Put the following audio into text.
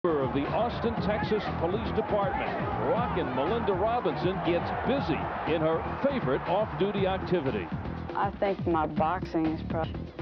Of the Austin, Texas Police Department, Rockin' Melinda Robinson gets busy in her favorite off-duty activity. I think my boxing is probably